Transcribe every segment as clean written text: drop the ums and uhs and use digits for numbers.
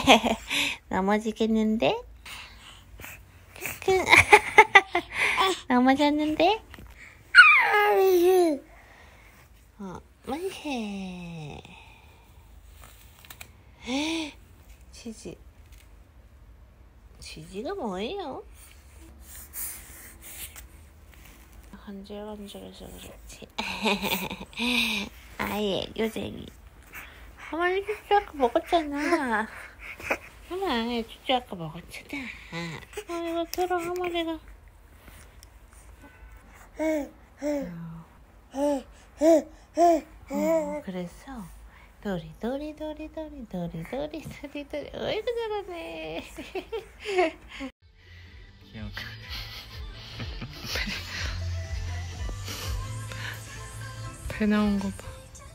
넘어지겠는데? 크크. 넘어졌는데? 만세. 치즈. 치즈가 뭐예요? 간질간질해서 그렇지. 아예 요쟁이. 가만히 쭈쭈 아까 먹었잖아. 가만히 쭈쭈 아까 먹었잖아. 이거 들어 가만히가. 그래서 도리 어이구 잘하네. 귀여워. 배 나온 거 봐.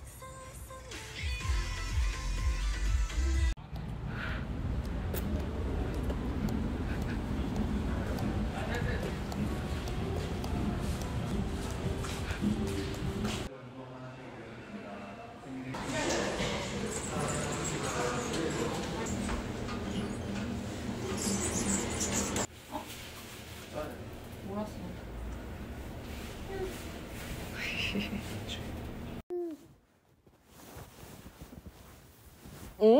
응?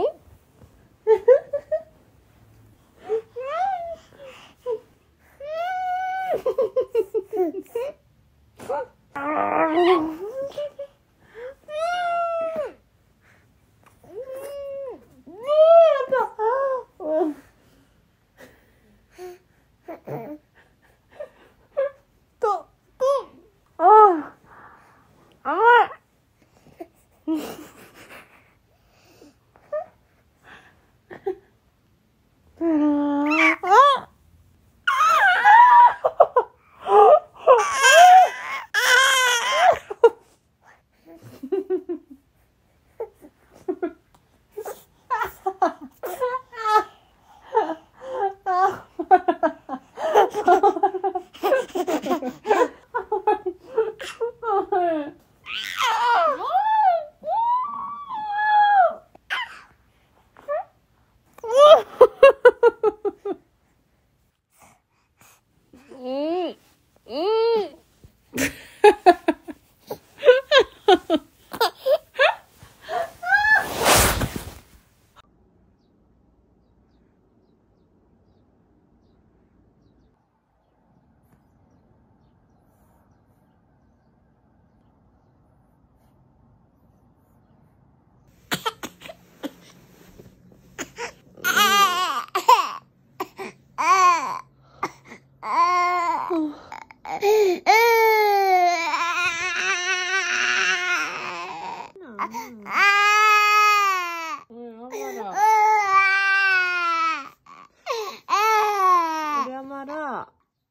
우리 엄마라.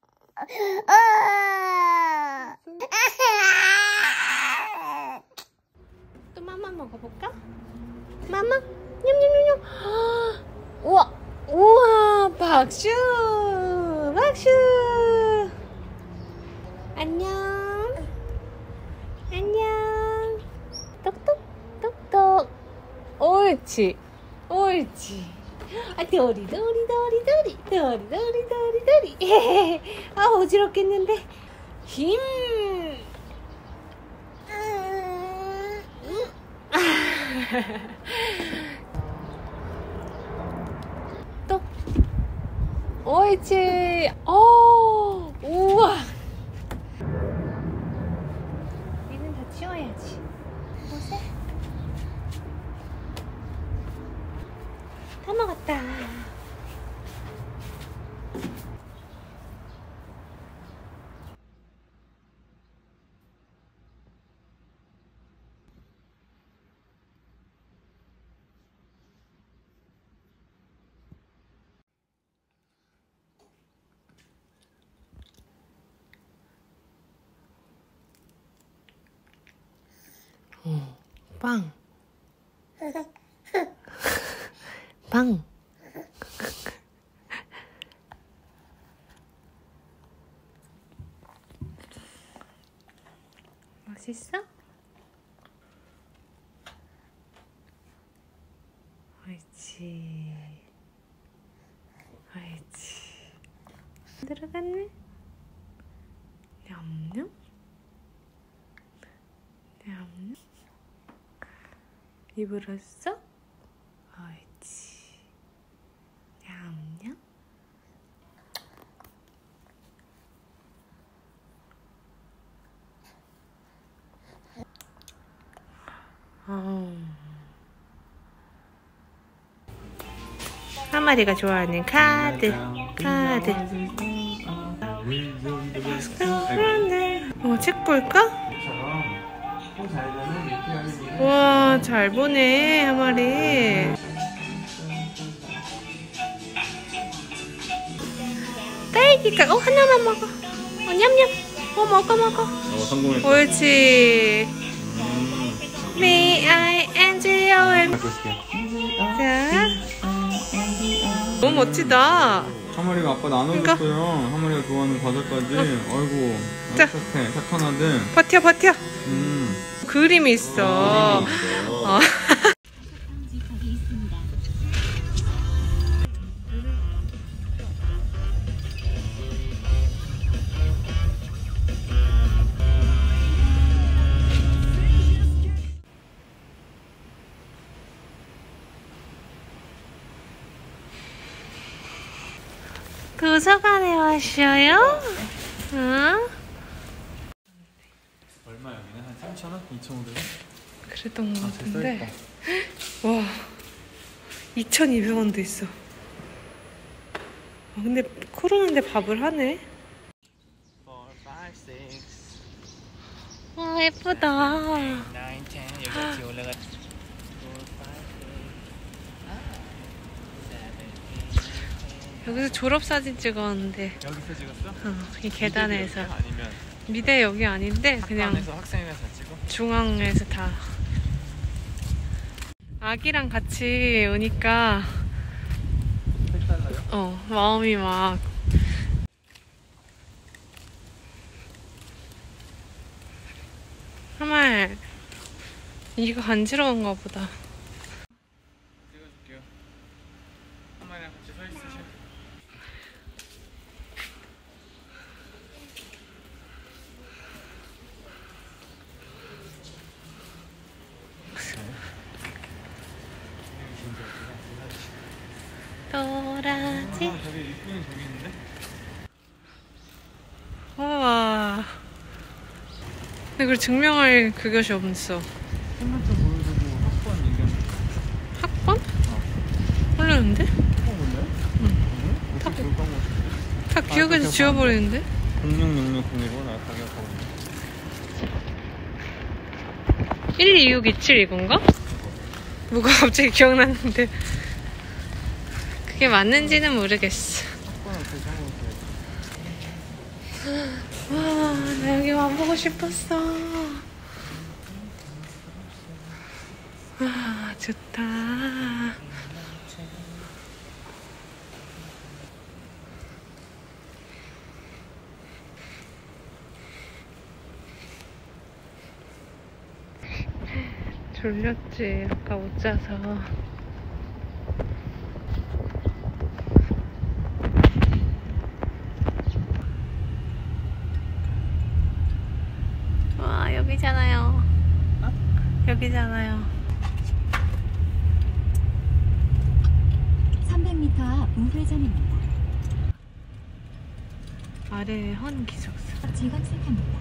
또 맘마 먹어볼까? 맘마? 냠냠냠냠. 우와, 우와, 박슈, 박슈. 안녕, 안녕. 똑똑, 똑똑. 옳지, 옳지. 도리. 아, 어지럽겠는데. 힘. 또. 옳지. 우와. 얘는 다 치워야지. 보세. 다 먹었다. 빵. 빵. 맛있어? 옳지. 먹었네? 냠냠? 냠냠? 입으로 쏙? 옳지. 냠냠? 한마디가 좋아하는 카드. 책 볼까? 와, 잘 보네, 한마리. 딸기가, 하나만 먹어. 냠냠. 먹어. 성공했다. 옳지. Me, I, and you. 자. 너무 멋지다. 하마리가 아빠 나눠줬어요. 하마리가 좋아하는 과자까지. 아이고, 자. 착해, 착한 아들. 버텨. 그림이 있어. 도서관에 왔어요? 응? 얼마 여기는? 한 3,000원? 2,500원? 그랬던 것 같은데. 와, 2,200원도 있어. 근데 코로나인데 밥을 하네. 와, 예쁘다. 9, 10 여기 같이 올라가. 여기서 졸업사진 찍었는데. 여기서 찍었어? 이 계단에서. 아니면 미대 여기 아닌데 그냥 학관에서 학생회에서 찍어? 중앙에서 다. 아기랑 같이 오니까 색달라요? 마음이 막 하말 이거 간지러운가 보다. 찍어줄게요. 하마리랑 같이 서 있으셔. 도라지. 저기 입구는 저기 있는데? 우와. 근데 그걸 증명할 그것이 없어. 생물점 보여주고 학번 얘기하면 학번? 모르는데? 몰라요? 응. 어떻게 그걸 까먹었어? 다 기억에서 지워버리는데? 066601로 나 가격하고 12627 이건가? 뭐가 갑자기 기억났는데 그게 맞는지는 모르겠어. 학번은 그 까먹었어요. 와, 나 여기 와보고 싶었어. 와, 좋다. 졸렸지, 아까 못 자서. 와, 여기잖아요. 여기잖아요. 300m 앞 우회전입니다. 아래에 헌 기숙사. 지각색합니다.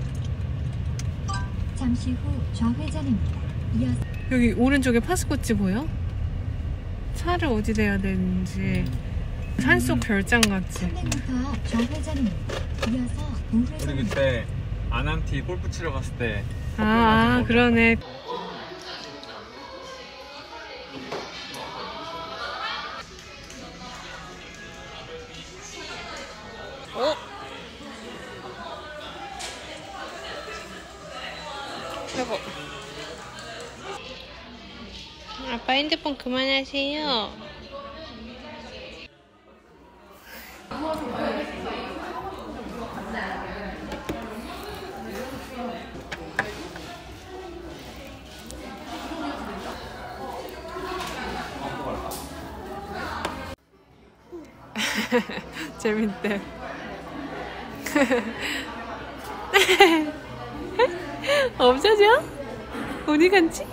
잠시 후 좌회전입니다. 이어서 여기 오른쪽에 파스코치 보여? 차를 어디 대야 되는지. 산속 별장 같지? 300m 앞 좌회전입니다. 이어서 우리 우회전입니다. 그때 아난티 골프 치러 갔을 때 그러네. 여보. 아빠 핸드폰 그만하세요. 재밌대. 없어져? 어디 갔지?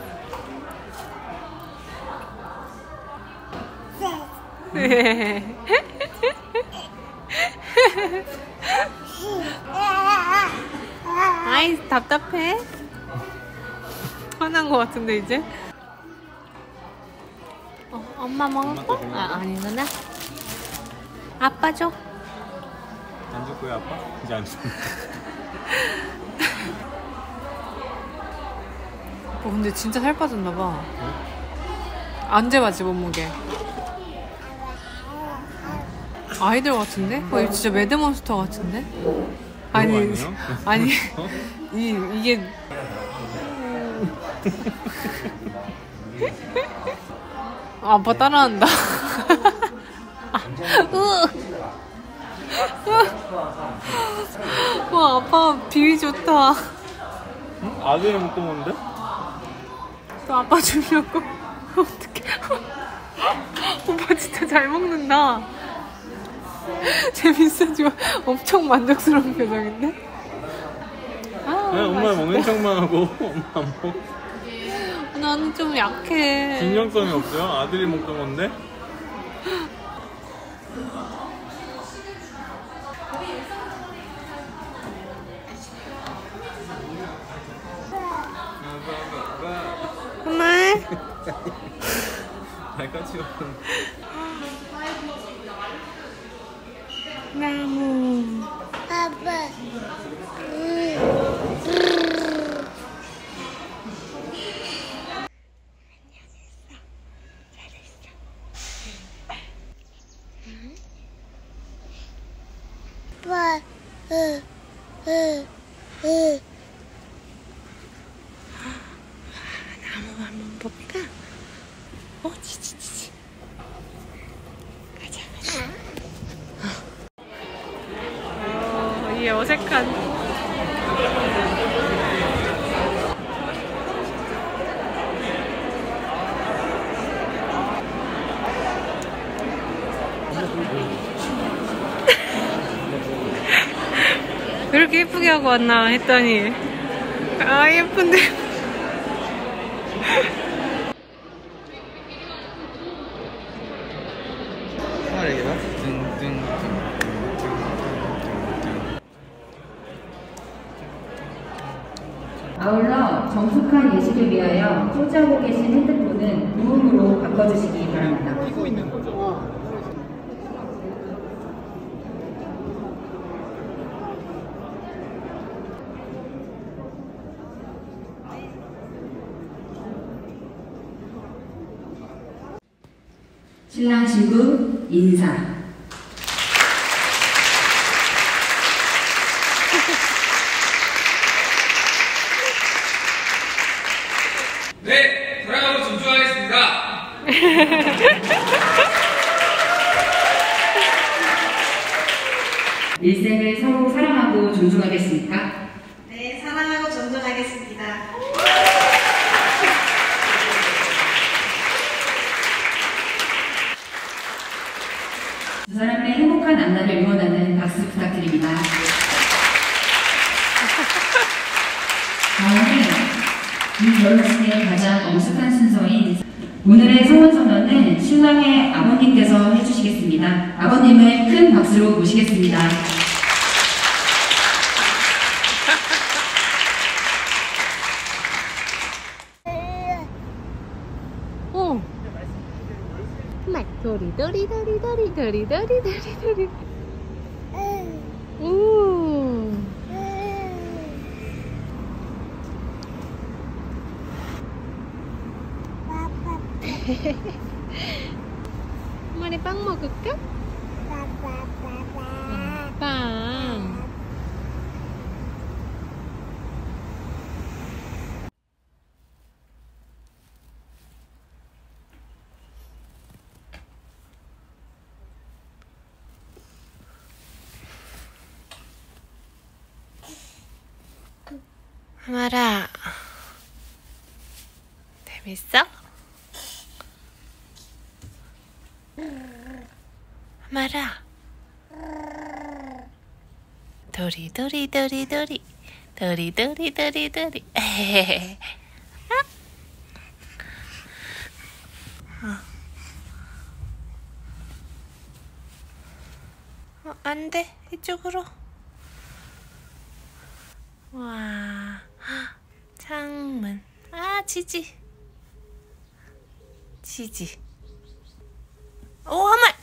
아이 답답해? 화난 것 같은데 이제? 엄마 먹을까? 아니 누나? 아빠 줘? 안 줄 거야 아빠? 이제 안 줄. 근데 진짜 살 빠졌나봐. 안 재봤지 몸무게. 아이들 같은데? 이거 진짜 매드몬스터 같은데? 아니 아니 어? 이게 아빠 따라한다. 와 아빠 비위 좋다. 응? 아들이 먹고 먹는데? 또 아빠 주려고. 어떡해. 오빠 진짜 잘 먹는다. 재밌어 지금. 엄청 만족스러운 표정인데? 네, 엄마 먹는 척만 하고 엄마 안 먹어. 나는 좀 약해. 진정성이 없어요? 아들이 먹던 건데? 엄마. 발까지 없는. 나무. 나무 한번 볼까? 지지지지. 가자. 이 어색한. 왜 이렇게 예쁘게 하고 왔나 했더니 예쁜데. 아울러 정숙한 예식을 위하여 소지하고 계신 핸드폰은 무음으로 바꿔주시기 바랍니다. 끼고 있는 거죠? 신랑 신부 인사. 네, 사랑하고 존중하겠습니다. 일생을 서로 사랑하고 존중하겠습니까? 네, 사랑하고 존중하겠습니다. 두 사람의 행복한 앞날을 응원하는 박수 부탁드립니다. 다음은 이 결혼식의 가장 엄숙한 순서인 오늘의 성혼선언은 신랑의 아버님께서 해주시겠습니다. 아버님을 큰 박수로 모시겠습니다. 도리도리도리도리도리도리도리. 엄마네 빵 먹을까? 빵. 마라, 재밌어? 마라, 도리도리도리도리 도리도리도리도리. 안돼, 이쪽으로. 와, 창문. 아, 지지. 오, 한 마리.